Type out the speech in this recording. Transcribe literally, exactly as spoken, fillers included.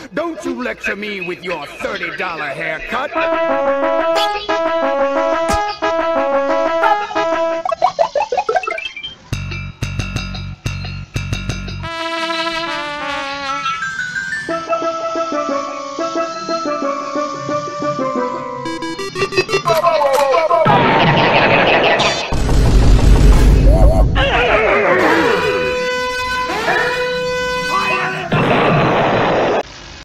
Don't you lecture me with your thirty dollar haircut.